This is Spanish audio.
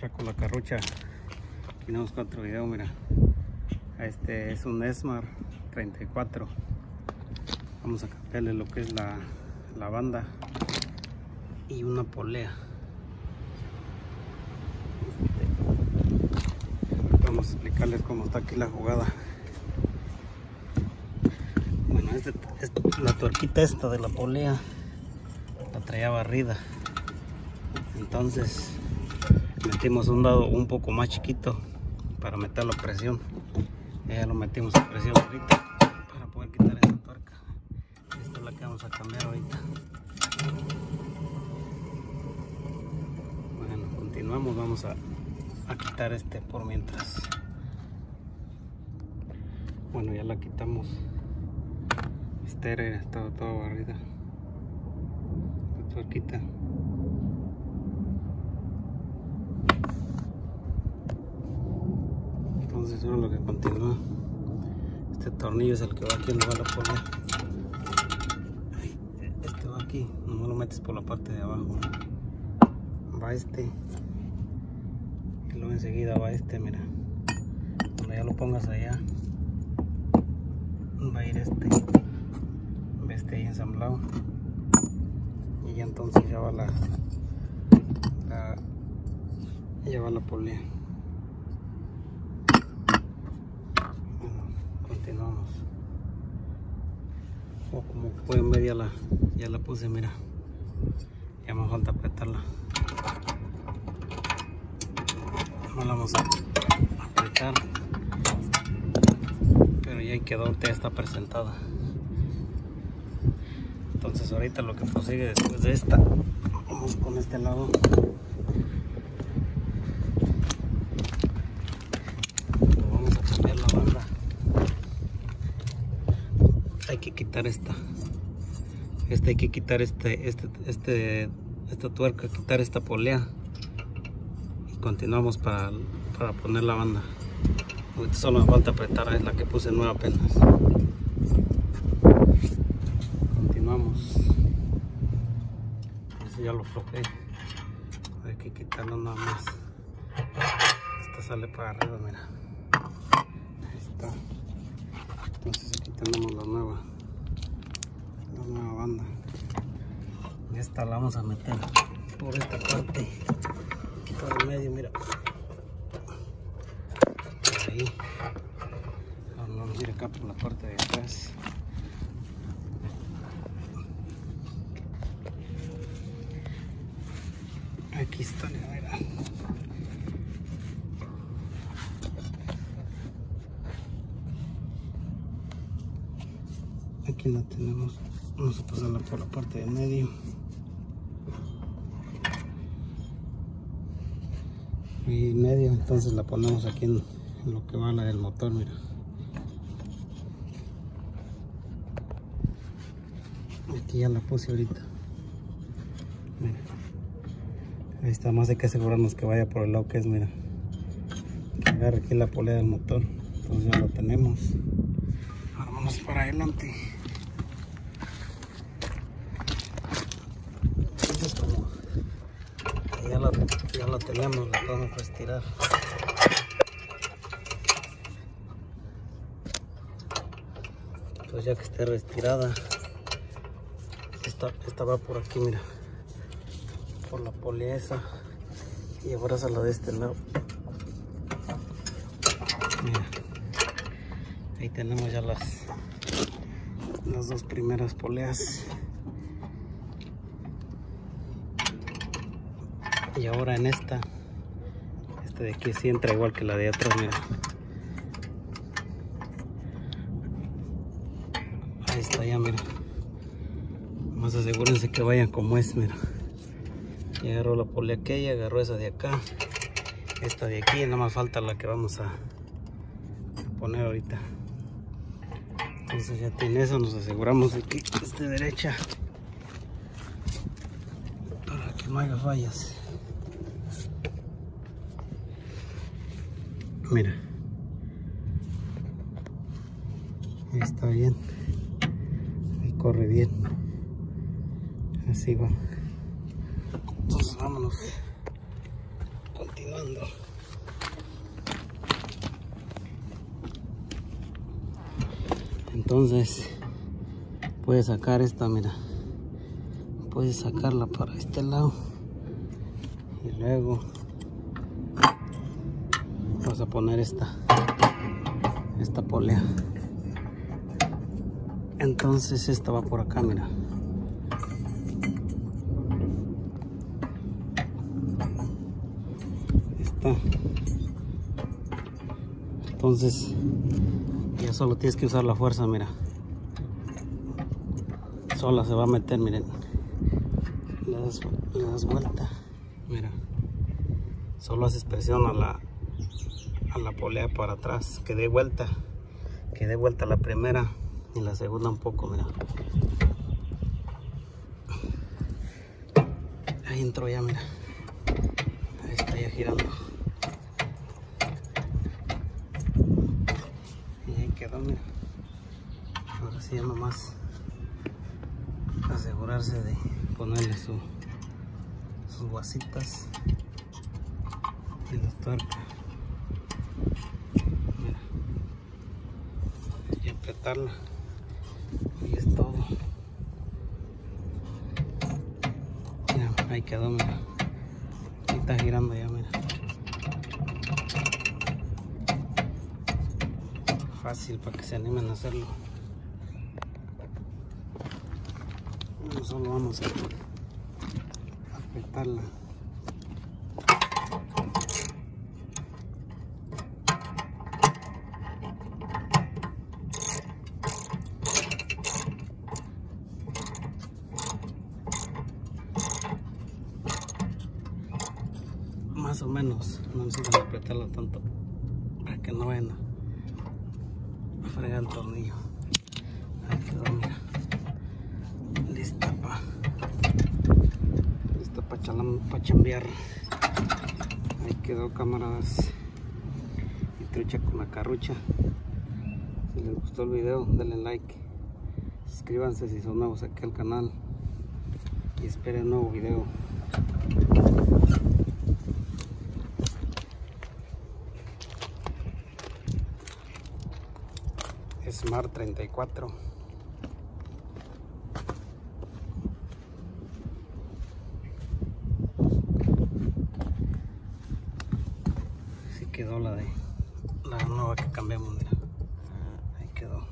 Chaco la Carrucha. Tenemos otro video, mira. Este es un Esmar 34. Vamos a cambiarle lo que es la banda y una polea. Vamos a explicarles cómo está aquí la jugada. Bueno, la tuerquita esta de la polea la traía barrida, entonces metimos un dado un poco más chiquito para meter la presión. Ya lo metimos a presión ahorita para poder quitar esta tuerca. Esta es la que vamos a cambiar ahorita. Bueno, continuamos, vamos a quitar este por mientras. Bueno, ya la quitamos. Estaba toda barrida la tuerquita. Entonces ahora lo que continúa, este tornillo es el que va aquí donde va la polea. Este va aquí, no lo metes por la parte de abajo. Va este y luego enseguida va este, mira. Cuando ya lo pongas allá, va a ir este ahí ensamblado, y ya entonces ya va la polea. Bueno, continuamos. Como pueden ver, ya la puse, mira. Ya me falta apretarla. No la vamos a apretar, pero ya quedó, ya está presentada. Entonces ahorita lo que prosigue después de esta, vamos con este lado. Vamos a cambiar la banda. Hay que quitar esta hay que quitar esta tuerca, quitar esta polea, y continuamos para poner la banda. Ahorita solo me falta apretar, es la que puse nueva apenas. Continuamos. Ese ya lo aflojé, hay que quitarlo nada más. Esta sale para arriba, mira. Ahí está. Entonces aquí tenemos la nueva banda. Esta la vamos a meter por esta parte, por el medio, mira. Por ahí. Ahora vamos a ir acá por la parte de atrás. Aquí está, mira. Aquí la tenemos. Vamos a pasarla por la parte de medio. Y medio, entonces la ponemos aquí en lo que va la del motor, mira. Aquí ya la puse ahorita. Mira. Ahí está, más hay que asegurarnos que vaya por el lado que es, mira. Que agarre aquí la polea del motor. Entonces ya lo tenemos. Ahora vamos para adelante. Entonces como ya la tenemos, la vamos a estirar. Entonces ya que esté retirada, esta va por aquí, mira. Por la polea esa, y ahora a la de este lado. Mira, ahí tenemos ya las dos primeras poleas, y ahora en esta de aquí sí entra igual que la de atrás, mira. Ahí está ya, mira. Más asegúrense que vayan como es, mira. Ya agarró la polea aquella, agarró esa de acá, esta de aquí, nada más falta la que vamos a poner ahorita. Entonces ya tiene eso, nos aseguramos de que esté derecha para que no haya fallas. Mira, ahí está bien, ahí corre bien, así va. Entonces vámonos, continuamos. continuando. Entonces puedes sacar esta, mira, puedes sacarla para este lado y luego vas a poner esta polea. Entonces esta va por acá, mira. Esta. Entonces ya solo tienes que usar la fuerza, mira. Sola se va a meter, miren. Le das vuelta, mira. Solo haces presión a la polea para atrás, que dé vuelta la primera y la segunda un poco, mira. Ahí entró ya, mira. Ahí está ya girando. Y ahí quedó, mira. Ahora sí ya nomás asegurarse de ponerle sus guasitas y las tuercas. Mira. Y apretarla. Y es todo. Mira, ahí quedó, mira. Ahí está girando ya, mira. Fácil para que se animen a hacerlo. Bueno, solo vamos a apretarla. Más o menos, no necesitan apretarla tanto para que no vayan a fregar el tornillo. Ahí quedó, mira. Lista para chambear. Ahí quedó, camaradas. Y trucha con la carrucha. Si les gustó el video, denle like. Suscríbanse si son nuevos aquí al canal. Y esperen un nuevo video. Smart 34. Así quedó la nueva que cambiamos, mira. Ahí quedó.